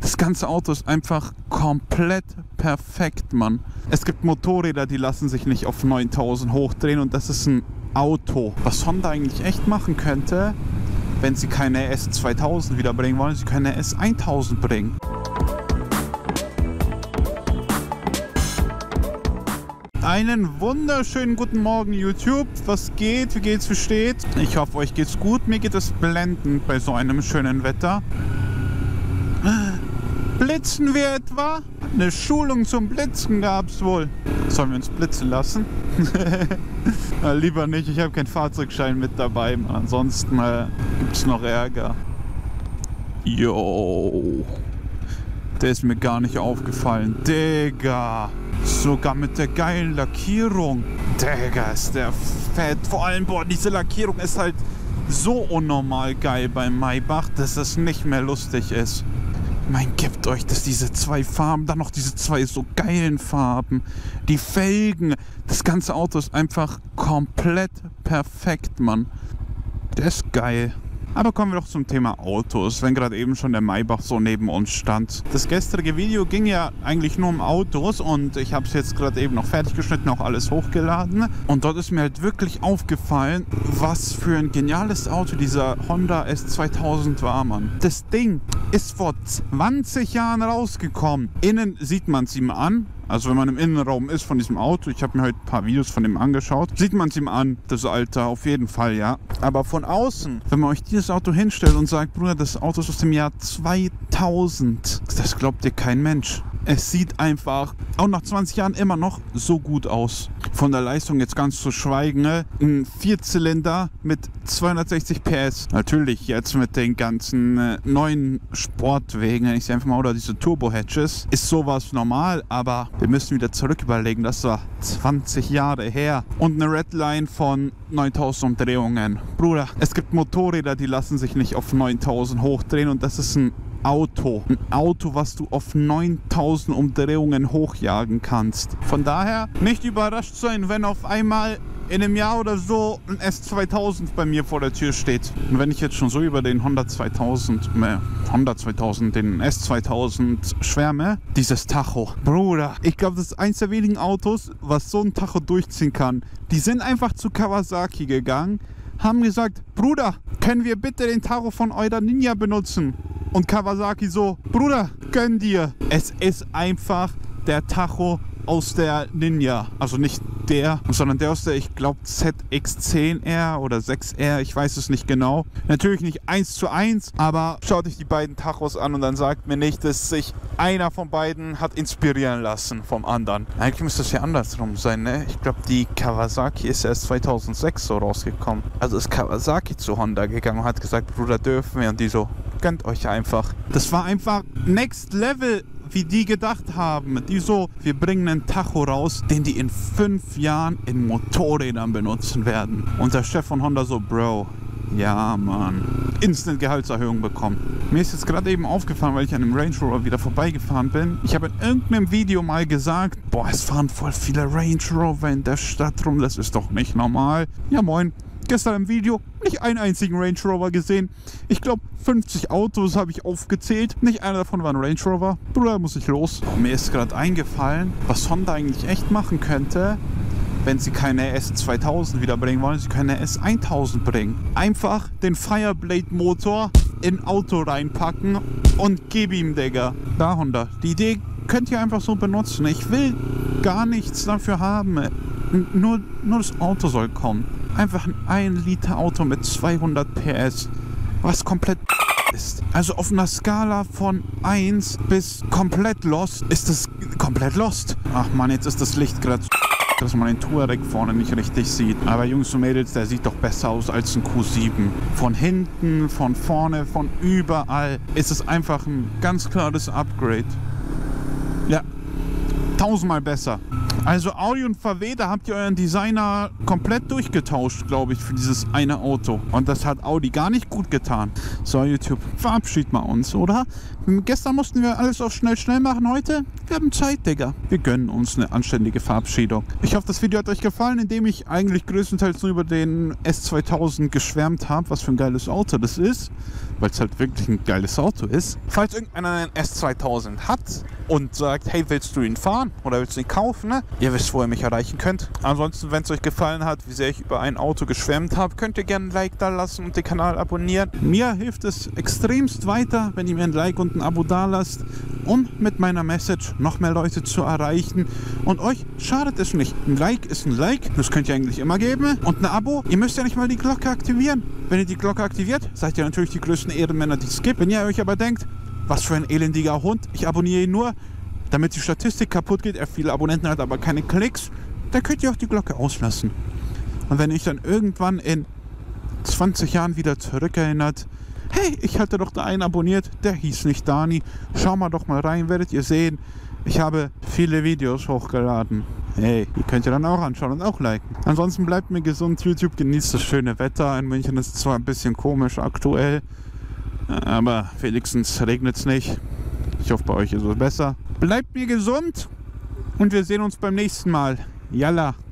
Das ganze Auto ist einfach komplett perfekt, Mann. Es gibt Motorräder, die lassen sich nicht auf 9000 hochdrehen und das ist ein Auto. Was Honda eigentlich echt machen könnte, wenn sie keine S2000 wieder bringen wollen, sie können eine S1000 bringen. Einen wunderschönen guten Morgen, YouTube. Was geht? Wie geht's? Wie steht's? Ich hoffe, euch geht's gut. Mir geht es blendend bei so einem schönen Wetter. Blitzen wir etwa? Eine Schulung zum Blitzen gab's wohl. Sollen wir uns blitzen lassen? Lieber nicht, ich habe keinen Fahrzeugschein mit dabei. Ansonsten gibt's noch Ärger. Yo. Der ist mir gar nicht aufgefallen. Digga. Sogar mit der geilen Lackierung. Digga, ist der fett. Vor allem, boah, diese Lackierung ist halt so unnormal geil beim Maybach, dass es nicht mehr lustig ist. Mein, gebt euch das, diese zwei Farben, dann noch diese zwei so geilen Farben. Die Felgen. Das ganze Auto ist einfach komplett perfekt, Mann. Der ist geil. Aber kommen wir doch zum Thema Autos, wenn gerade eben schon der Maybach so neben uns stand. Das gestrige Video ging ja eigentlich nur um Autos und ich habe es jetzt gerade eben noch fertig geschnitten, auch alles hochgeladen. Und dort ist mir halt wirklich aufgefallen, was für ein geniales Auto dieser Honda S2000 war, Mann. Das Ding ist vor 20 Jahren rausgekommen. Innen sieht man es ihm an. Also wenn man im Innenraum ist von diesem Auto, ich habe mir heute ein paar Videos von dem angeschaut, sieht man es ihm an, das Alter, auf jeden Fall, ja. Aber von außen, wenn man euch dieses Auto hinstellt und sagt, Bruder, das Auto ist aus dem Jahr 2000, das glaubt dir kein Mensch. Es sieht einfach, auch nach 20 Jahren immer noch so gut aus. Von der Leistung jetzt ganz zu schweigen, ne? Ein Vierzylinder mit 260 PS. Natürlich jetzt mit den ganzen neuen Sportwegen, ich sage einfach mal, oder diese Turbo-Hatches, ist sowas normal, aber wir müssen wieder zurück überlegen, das war 20 Jahre her. Und eine Redline von 9000 Umdrehungen. Bruder, es gibt Motorräder, die lassen sich nicht auf 9000 hochdrehen und das ist ein Auto. Ein Auto, was du auf 9000 Umdrehungen hochjagen kannst. Von daher nicht überrascht sein, wenn auf einmal in einem Jahr oder so ein S2000 bei mir vor der Tür steht. Und wenn ich jetzt schon so über den den S2000 schwärme, dieses Tacho. Bruder, ich glaube, das ist eins der wenigen Autos, was so ein Tacho durchziehen kann. Die sind einfach zu Kawasaki gegangen, haben gesagt, Bruder, können wir bitte den Tacho von eurer Ninja benutzen? Und Kawasaki so, Bruder, gönn dir. Es ist einfach der Tacho aus der Ninja. Also nicht der, sondern der aus der, ich glaube, ZX10R oder 6R, ich weiß es nicht genau. Natürlich nicht 1:1, aber schaut euch die beiden Tachos an und dann sagt mir nicht, dass sich einer von beiden hat inspirieren lassen vom anderen. Eigentlich müsste es ja andersrum sein, ne? Ich glaube, die Kawasaki ist erst 2006 so rausgekommen. Also ist Kawasaki zu Honda gegangen und hat gesagt, Bruder, dürfen wir? Und die so, gönnt euch einfach. Das war einfach Next Level, wie die gedacht haben. Die so, wir bringen einen Tacho raus, den die in 5 Jahren in Motorrädern benutzen werden. Und der Chef von Honda so, Bro, ja, Mann. Instant Gehaltserhöhung bekommen. Mir ist jetzt gerade eben aufgefallen, weil ich an einem Range Rover wieder vorbeigefahren bin. Ich habe in irgendeinem Video mal gesagt, boah, es fahren voll viele Range Rover in der Stadt rum, das ist doch nicht normal. Ja, moin. Gestern im Video nicht einen einzigen Range Rover gesehen. Ich glaube, 50 Autos habe ich aufgezählt. Nicht einer davon war ein Range Rover. Bruder, muss ich los. Oh, mir ist gerade eingefallen, was Honda eigentlich echt machen könnte, wenn sie keine S2000 wieder bringen wollen. Sie können eine S1000 bringen. Einfach den Fireblade-Motor in Auto reinpacken und gib ihm, Digga. Da, Honda. Die Idee könnt ihr einfach so benutzen. Ich will gar nichts dafür haben. Nur das Auto soll kommen. Einfach ein 1 Liter Auto mit 200 PS, was komplett ist. Also auf einer Skala von 1 bis komplett lost, ist es komplett lost. Ach man, jetzt ist das Licht gerade so, dass man den Touareg vorne nicht richtig sieht. Aber Jungs und Mädels, der sieht doch besser aus als ein Q7. Von hinten, von vorne, von überall ist es einfach ein ganz klares Upgrade. Ja, 1000-mal besser. Also Audi und VW, da habt ihr euren Designer komplett durchgetauscht, glaube ich, für dieses eine Auto. Und das hat Audi gar nicht gut getan. So, YouTube, verabschied mal uns, oder? Gestern mussten wir alles auf schnell machen, heute? Wir haben Zeit, Digga. Wir gönnen uns eine anständige Verabschiedung. Ich hoffe, das Video hat euch gefallen, indem ich eigentlich größtenteils nur über den S2000 geschwärmt habe, was für ein geiles Auto das ist. Weil es halt wirklich ein geiles Auto ist. Falls irgendeiner einen S2000 hat und sagt, hey, willst du ihn fahren oder willst du ihn kaufen, ne? Ihr wisst, wo ihr mich erreichen könnt. Ansonsten, wenn es euch gefallen hat, wie sehr ich über ein Auto geschwärmt habe, könnt ihr gerne ein Like da lassen und den Kanal abonnieren. Mir hilft es extremst weiter, wenn ihr mir ein Like und ein Abo da lasst, um mit meiner Message noch mehr Leute zu erreichen. Und euch schadet es nicht. Ein Like ist ein Like, das könnt ihr eigentlich immer geben. Und ein Abo, ihr müsst ja nicht mal die Glocke aktivieren. Wenn ihr die Glocke aktiviert, seid ihr natürlich die größten Ehrenmänner, die es gibt. Wenn ihr euch aber denkt, was für ein elendiger Hund, ich abonniere ihn nur, damit die Statistik kaputt geht, er viele Abonnenten hat, aber keine Klicks, dann könnt ihr auch die Glocke auslassen. Und wenn ich dann irgendwann in 20 Jahren wieder zurückerinnert, hey, ich hatte doch da einen abonniert, der hieß nicht Dani, schau mal doch mal rein, werdet ihr sehen, ich habe viele Videos hochgeladen. Hey, die könnt ihr dann auch anschauen und auch liken. Ansonsten bleibt mir gesund, YouTube, genießt das schöne Wetter. In München ist es zwar ein bisschen komisch aktuell, aber wenigstens regnet es nicht. Ich hoffe, bei euch ist es besser. Bleibt mir gesund und wir sehen uns beim nächsten Mal. Yalla.